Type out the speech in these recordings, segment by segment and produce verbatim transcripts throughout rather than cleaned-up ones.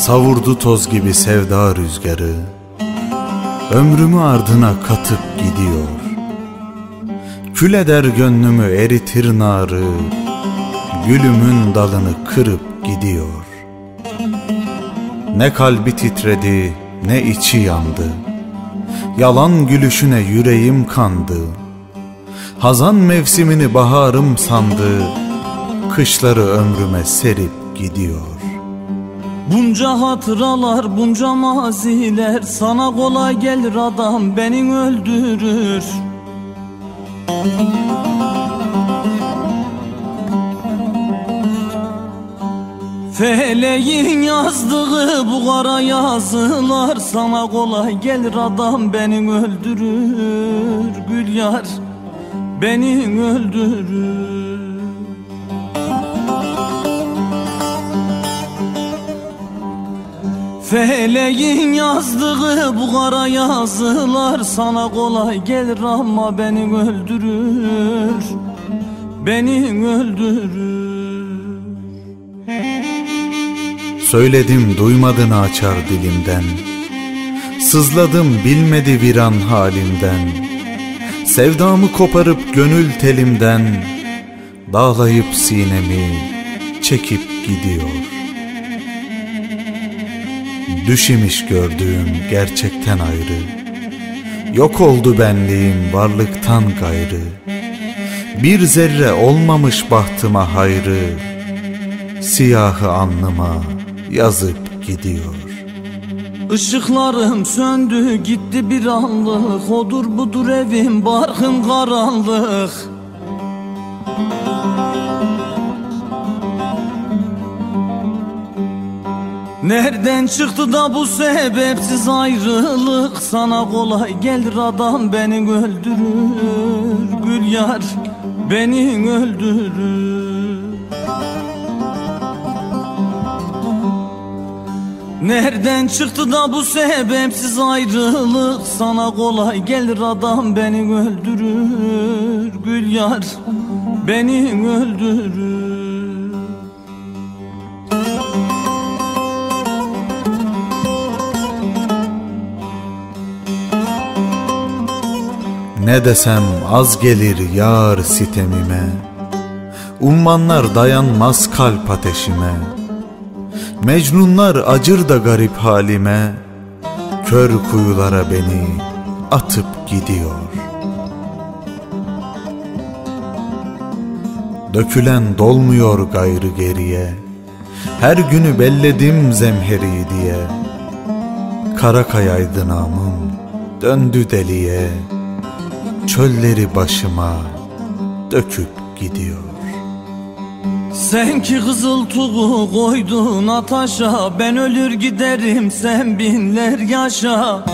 Savurdu toz gibi sevda rüzgarı, ömrümü ardına katıp gidiyor. Kül eder gönlümü eritir narı, gülümün dalını kırıp gidiyor. Ne kalbi titredi, ne içi yandı, yalan gülüşüne yüreğim kandı. Hazan mevsimini baharım sandı, kışları ömrüme serip gidiyor. Bunca hatıralar, bunca maziler, sana kolay gelir adam beni öldürür. Feleğin yazdığı bu kara yazılar, sana kolay gelir adam beni öldürür. Gül yar beni öldürür. Feleğin yazdığı bu kara yazılar, sana kolay gelir ama beni öldürür. Beni öldürür. Söyledim duymadın açar dilimden, sızladım bilmedi viran halimden. Sevdamı koparıp gönül telimden, dağlayıp sinemi çekip gidiyor. Düş imiş gördüğüm gerçekten ayrı, yok oldu benliğim varlıktan gayrı. Bir zerre olmamış bahtıma hayrı, siyahı alnıma yazıp gidiyor. Işıklarım söndü gitti bir anlık, odur budur evim barkım karanlık. Nereden çıktı da bu sebepsiz ayrılık, sana kolay gelir adam beni öldürür. Gül yar beni öldürür. Nereden çıktı da bu sebepsiz ayrılık, sana kolay gelir adam beni öldürür. Gül yar beni öldürür. Ne desem az gelir yar sitemime, ummanlar dayanmaz kalp ateşime. Mecnunlar acır da garip halime, kör kuyulara beni atıp gidiyor. Dökülen dolmuyor gayrı geriye, her günü belledim zemheri diye. Kara kayaydı namım, döndü deliye, çölleri başıma döküp gidiyor. Sen ki kızıltuğu koydun ataşa, ben ölür giderim sen binler yaşa.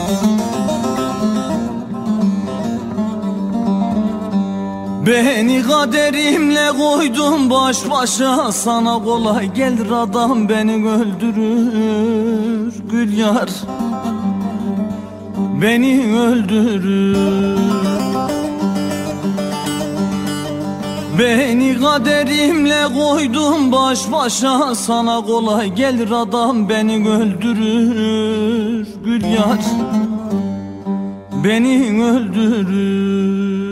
Beni kaderimle koydun baş başa, sana kolay gelir adam beni öldürür. Gül yar beni öldürür. Beni kaderimle koydun baş başa, sana kolay gelir adam beni öldürür. Gül yar beni öldürür.